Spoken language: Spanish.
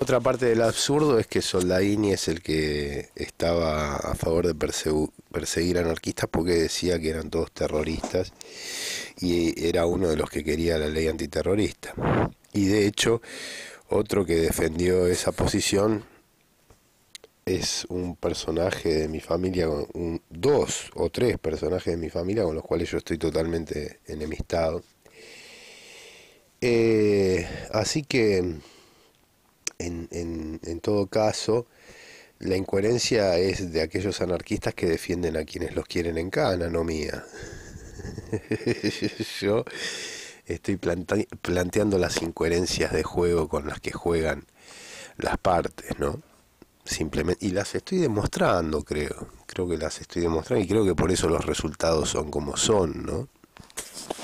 Otra parte del absurdo es que Soldadini es el que estaba a favor de perseguir anarquistas porque decía que eran todos terroristas y era uno de los que quería la ley antiterrorista. Y de hecho, otro que defendió esa posición es un personaje de mi familia, dos o tres personajes de mi familia con los cuales yo estoy totalmente enemistado. Así que, en todo caso, la incoherencia es de aquellos anarquistas que defienden a quienes los quieren en cana, no mía. Yo estoy planteando las incoherencias de juego con las que juegan las partes, ¿no? Simplemente, y las estoy demostrando, creo que las estoy demostrando y creo que por eso los resultados son como son, ¿no?